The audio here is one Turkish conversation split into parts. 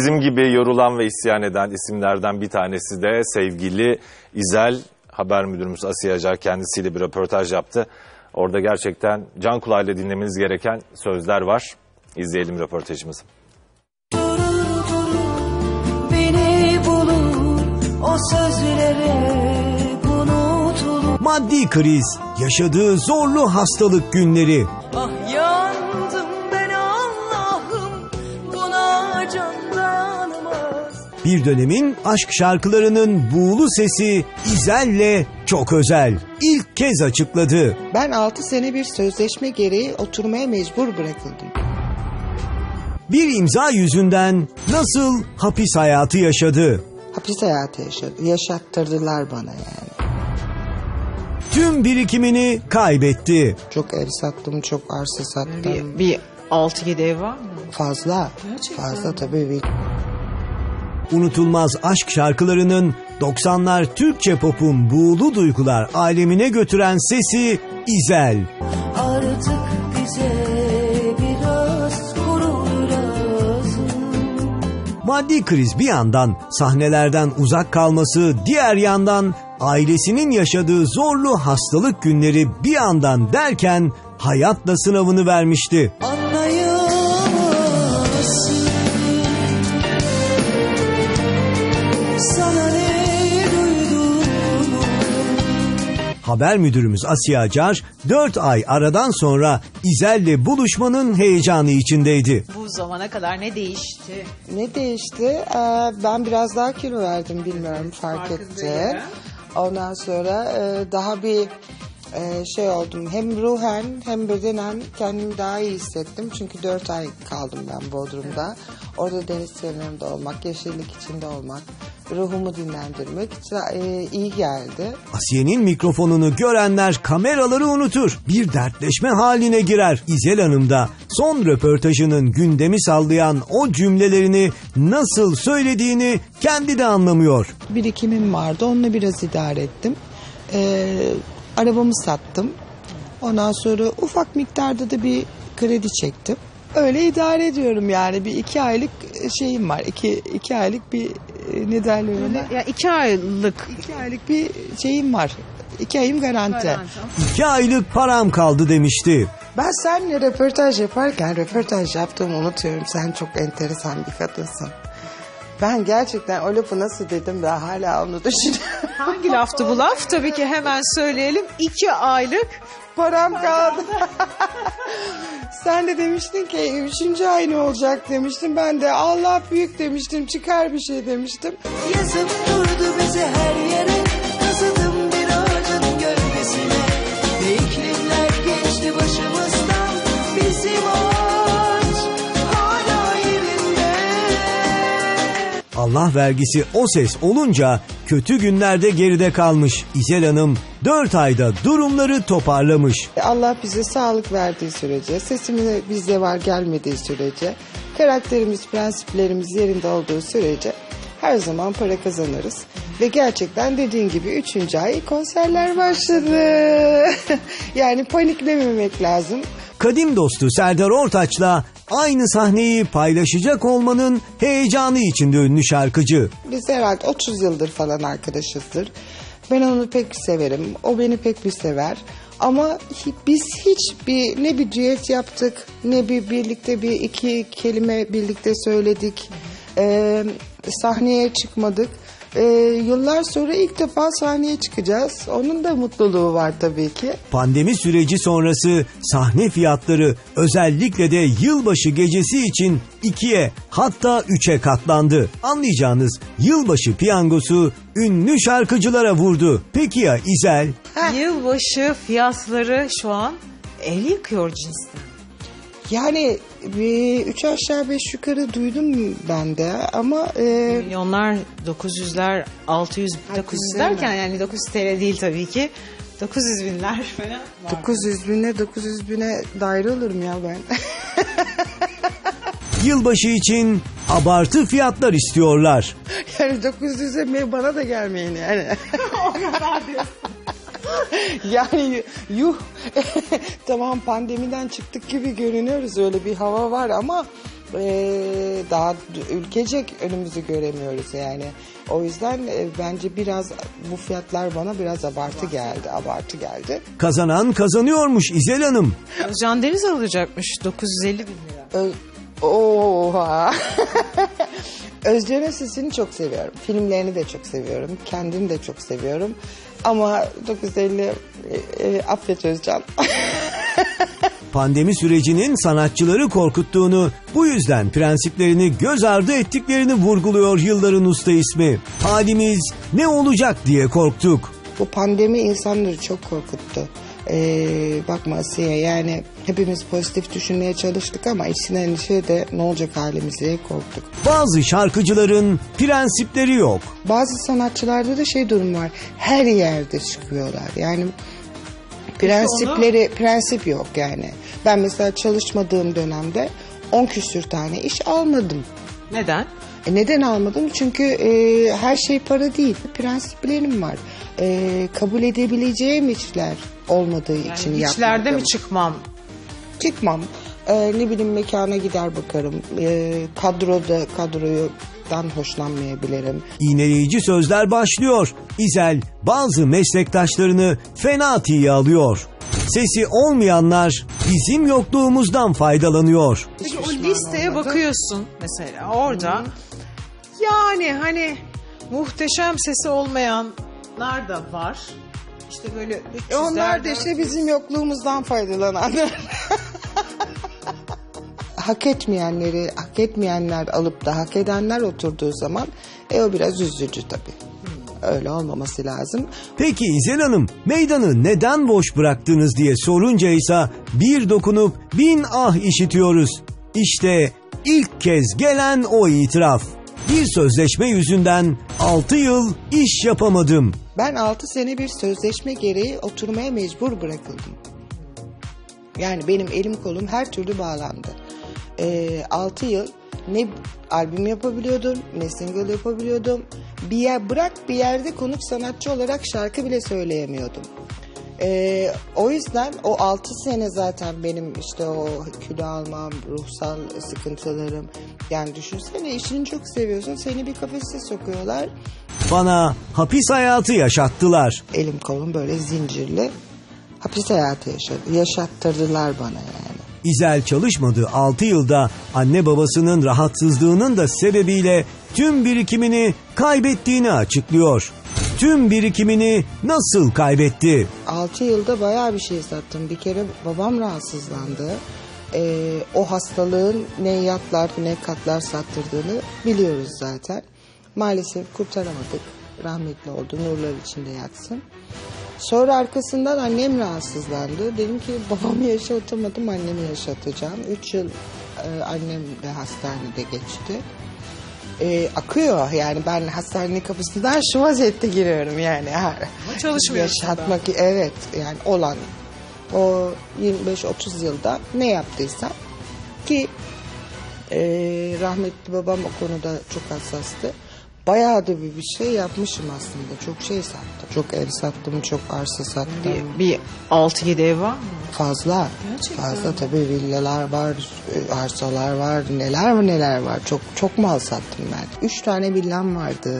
Bizim gibi yorulan ve isyan eden isimlerden bir tanesi de sevgili İzel. Haber müdürümüz Asiye Acar kendisiyle bir röportaj yaptı. Orada gerçekten can kulağıyla dinlemeniz gereken sözler var. İzleyelim röportajımızı. Beni bulur, o sözlere unutulur. Maddi kriz, yaşadığı zorlu hastalık günleri. Ah yandım ben Allah'ım, buna can dayanamaz. Bir dönemin aşk şarkılarının buğulu sesi İzel'le çok özel. İlk kez açıkladı. Ben 6 sene bir sözleşme gereği oturmaya mecbur bırakıldım. Bir imza yüzünden nasıl hapis hayatı yaşadı? Hapis hayatı yaşattırdılar bana yani. Tüm birikimini kaybetti. Çok ev sattım, çok arsa sattım. Bir 6-7 ev var mı? Fazla. Gerçekten. Fazla tabii. Unutulmaz aşk şarkılarının 90'lar Türkçe pop'un buğulu duygular alemine götüren sesi İzel. Artık bize biraz gurur lazım. Maddi kriz bir yandan, sahnelerden uzak kalması diğer yandan, ailesinin yaşadığı zorlu hastalık günleri bir yandan derken hayatla sınavını vermişti. Anlayamazsın, sana ne duyduğumu. Haber müdürümüz Asiye Acar 4 ay aradan sonra İzel'le buluşmanın heyecanı içindeydi. Bu zamana kadar ne değişti? Ne değişti? Ben biraz daha kilo verdim, bilmiyorum, fark etti. Ondan sonra daha bir şey oldum. Hem ruhen hem bedenen kendimi daha iyi hissettim. Çünkü 4 ay kaldım ben Bodrum'da. Orada deniz kenarında olmak, yeşillik içinde olmak, ruhumu dinlendirmek iyi geldi. Asiye'nin mikrofonunu görenler kameraları unutur. Bir dertleşme haline girer. İzel Hanım da son röportajının gündemi sallayan o cümlelerini nasıl söylediğini kendi de anlamıyor. Birikimim vardı, onunla biraz idare ettim. Arabamı sattım. Ondan sonra ufak miktarda da bir kredi çektim. Öyle idare ediyorum yani. Bir 2 aylık şeyim var. 2 aylık bir ne derler ona? Ya 2 aylık. 2 aylık bir şeyim var. 2 ayım garanti. 2 aylık param kaldı demişti. Ben seninle röportaj yaparken röportaj yaptığımı unutuyorum. Sen çok enteresan bir kadınsın. Ben gerçekten o lafı nasıl dedim ben hala onu düşünüyorum. Hangi laftı bu laf? Tabii ki hemen söyleyelim. 2 aylık Param kaldı. Sen de demiştin ki 3. ay ne olacak demiştin. Ben de Allah büyük demiştim. Çıkar bir şey demiştim. Yazıp durdu bizi her yere, kazıdım bir ağacın gölgesine. Ne iklimler geçti başımızdan, bizim ağaç hala yerinde. Allah vergisi o ses olunca kötü günlerde geride kalmış. İzel Hanım 4 ayda durumları toparlamış. Allah bize sağlık verdiği sürece, sesimiz bizde var gelmediği sürece, karakterimiz, prensiplerimiz yerinde olduğu sürece her zaman para kazanırız. Ve gerçekten dediğin gibi 3. ay konserler başladı. Yani paniklememek lazım. Kadim dostu Serdar Ortaç'la aynı sahneyi paylaşacak olmanın heyecanı içinde ünlü şarkıcı. Biz herhalde 30 yıldır falan arkadaşızdır. Ben onu pek severim. O beni pek bir sever. Ama biz ne bir düet yaptık, ne bir birlikte bir 2 kelime birlikte söyledik. Sahneye çıkmadık. Yıllar sonra ilk defa sahneye çıkacağız. Onun da mutluluğu var tabii ki. Pandemi süreci sonrası sahne fiyatları özellikle de yılbaşı gecesi için 2'ye hatta 3'e katlandı. Anlayacağınız yılbaşı piyangosu ünlü şarkıcılara vurdu. Peki ya İzel? yılbaşı fiyatları şu an el yıkıyor cinsten. Yani 3 aşağı 5 yukarı duydum ben de ama... Milyonlar, 900'ler, 600, 900 derken yani 900 TL değil tabii ki. 900 binler falan. 900 bine daire olurum ya ben. Yılbaşı için abartı fiyatlar istiyorlar. Yani 900'e bana da gelmeyin yani. O kadar diyorsun. Yani yuh. Tamam pandemiden çıktık gibi görünüyoruz, öyle bir hava var ama Daha ülkecek önümüzü göremiyoruz yani. O yüzden bence biraz bu fiyatlar bana biraz abartı geldi. Kazanan kazanıyormuş İzel Hanım. Özcan Deniz alacakmış 950 bin lira. Oha. Özcan'ın sesini çok seviyorum. Filmlerini de çok seviyorum. Kendini de çok seviyorum. Ama 950 affet Özcan. Pandemi sürecinin sanatçıları korkuttuğunu, bu yüzden prensiplerini göz ardı ettiklerini vurguluyor yılların usta ismi. Halimiz ne olacak diye korktuk. Bu pandemi insanları çok korkuttu. Bakma Asiye, yani hepimiz pozitif düşünmeye çalıştık ama içinden de ne olacak halimiz diye korktuk. Bazı şarkıcıların prensipleri yok. Bazı sanatçılarda da durum var. Her yerde çıkıyorlar. Yani prensip yok yani. Ben mesela çalışmadığım dönemde 10 küsür tane iş almadım. Neden? Neden almadım? Çünkü her şey para değil. Prensiplerim var. Kabul edebileceğim işler olmadığı için yapmadım. İşlerde mi çıkmam? Çıkmam. Ne bileyim, mekana gider bakarım. Kadrodan hoşlanmayabilirim. İğneleyici sözler başlıyor. İzel bazı meslektaşlarını fena tiye alıyor. Sesi olmayanlar bizim yokluğumuzdan faydalanıyor. Peki o listeye bakıyorsun mesela orada. Yani hani muhteşem sesi olmayanlar da var. İşte böyle 300'ler, Onlar da işte bizim yokluğumuzdan faydalananlar. Hak etmeyenler alıp da hak edenler oturduğu zaman o biraz üzücü tabii. Öyle olmaması lazım. Peki İzel Hanım, meydanı neden boş bıraktınız diye sorunca ise bir dokunup bin ah işitiyoruz. İşte ilk kez gelen o itiraf. Bir sözleşme yüzünden 6 yıl iş yapamadım. Ben 6 sene bir sözleşme gereği oturmaya mecbur bırakıldım. Yani benim elim kolum her türlü bağlandı. 6 yıl ne albüm yapabiliyordum, ne single yapabiliyordum. Bir yerde konup sanatçı olarak şarkı bile söyleyemiyordum. O yüzden o 6 sene zaten benim işte o kilo almam, ruhsal sıkıntılarım. Yani düşünsene, işini çok seviyorsun, seni bir kafese sokuyorlar. Bana hapis hayatı yaşattılar. Elim kolum böyle zincirli hapis hayatı yaşattırdılar bana yani. İzel çalışmadığı 6 yılda anne babasının rahatsızlığının da sebebiyle tüm birikimini kaybettiğini açıklıyor. Tüm birikimini nasıl kaybetti? 6 yılda bayağı bir şey sattım. Bir kere babam rahatsızlandı. O hastalığın ne yatlar ne katlar sattırdığını biliyoruz zaten. Maalesef kurtaramadık. Rahmetli oldu. Nurlar içinde yatsın. Sonra arkasından annem rahatsızlandı. Dedim ki babamı yaşatamadım, annemi yaşatacağım. 3 yıl annem de hastanede geçti. Akıyor yani, ben hastanenin kapısından şu vaziyette giriyorum yani. Ama çalışmıyorsun yaşatmak, evet yani olan o 25-30 yılda ne yaptıysam ki rahmetli babam o konuda çok hassastı. Bayağı da bir şey yapmışım aslında. Çok şey sattım. Çok ev sattım, çok arsa sattım. Bir 6-7 ev var mı? Fazla. Gerçekten. Fazla tabii, villalar var, arsalar var, neler var. Çok mal sattım ben. 3 tane villam vardı.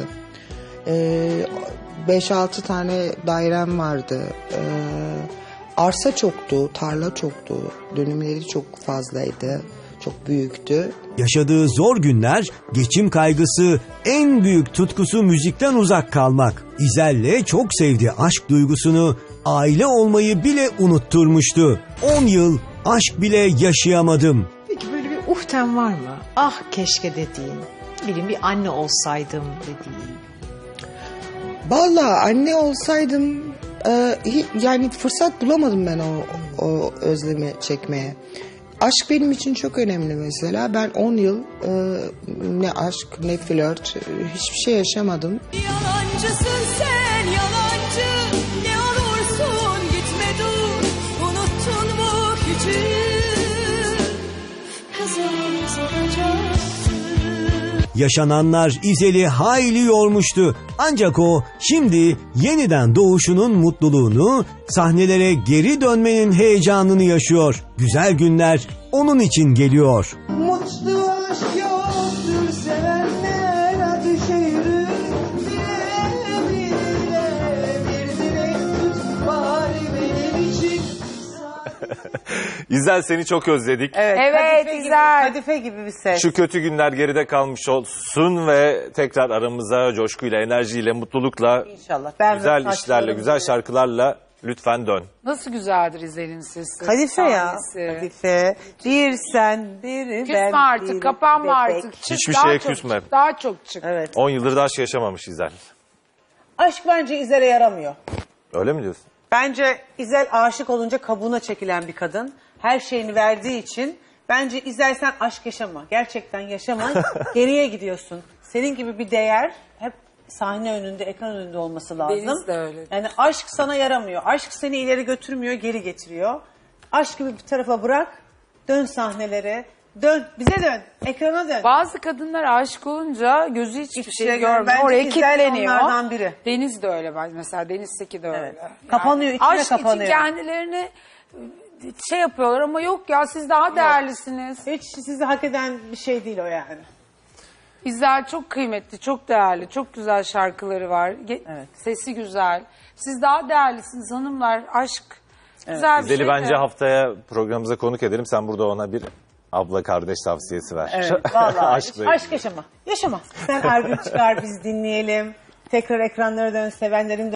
5-6 tane dairem vardı. Arsa çoktu, tarla çoktu. Dönümleri çok fazlaydı. Çok büyüktü. Yaşadığı zor günler, geçim kaygısı, en büyük tutkusu müzikten uzak kalmak. İzel'le çok sevdiği aşk duygusunu, aile olmayı bile unutturmuştu. 10 yıl aşk bile yaşayamadım. Peki böyle bir uhten var mı? Ah keşke dediğin. Bileyim bir anne olsaydım dediğin. Vallahi anne olsaydım yani fırsat bulamadım ben o özlemi çekmeye. Aşk benim için çok önemli mesela. Ben 10 yıl ne aşk ne flört hiçbir şey yaşamadım. Yalancısın sen, yalancı. Ne olursun gitme dur. Unuttun mu küçük kızımız olacaktı. Yaşananlar İzel'i hayli yormuştu. Ancak o şimdi yeniden doğuşunun mutluluğunu, sahnelere geri dönmenin heyecanını yaşıyor. Güzel günler onun için geliyor. Mutlu İzel seni çok özledik. Evet, Evet, güzel. Kadife gibi bir ses. Şu kötü günler geride kalmış olsun ve tekrar aramıza coşkuyla, enerjiyle, mutlulukla, İnşallah. Ben güzel ve işlerle, saçlarım güzel gibi. şarkılarla lütfen dön. Nasıl güzeldir İzel'in sesi. Kadife ya. Sahnesi. Kadife. Bir sen, bir ben. Küsme artık, bir kapanma bebek. artık. Çık, Hiçbir daha şeye çok küsme. çık, daha çok çık. Evet. 10 yıldır da aşk yaşamamış İzel. Aşk bence İzel'e yaramıyor. Öyle mi diyorsun? Bence İzel aşık olunca kabuğuna çekilen bir kadın. Her şeyini verdiği için bence İzel sen aşk yaşama. Gerçekten yaşama. Geriye gidiyorsun. Senin gibi bir değer hep sahne önünde, ekran önünde olması lazım. Deniz de öyle. Yani aşk sana yaramıyor. Aşk seni ileri götürmüyor, geri getiriyor. Aşkı bir tarafa bırak. Dön sahnelere. Dön. Bize dön. Ekrana dön. Bazı kadınlar aşık olunca gözü hiçbir Hiçbir şey şey görmüyor. bence Oraya İzel kilitleniyor. onlardan biri. Deniz de öyle. Mesela Deniz Seki de öyle. Evet. Kapanıyor, içine aşk kapanıyor. için kendilerini şey yapıyorlar ama yok ya siz daha değerlisiniz. Hiç sizi hak eden bir şey değil o yani. İzel çok kıymetli, çok değerli, çok güzel şarkıları var. Evet. Sesi güzel. Siz daha değerlisiniz hanımlar. Aşk güzel bir İzel'i şey. bence de. haftaya programımıza konuk edelim. Sen burada ona bir abla kardeş tavsiyesi ver. Evet, vallahi Aşkla aşk ilgili. yaşama. Yaşama. Sen Ergün çıkar biz dinleyelim. Tekrar ekranlara dön sevenlerin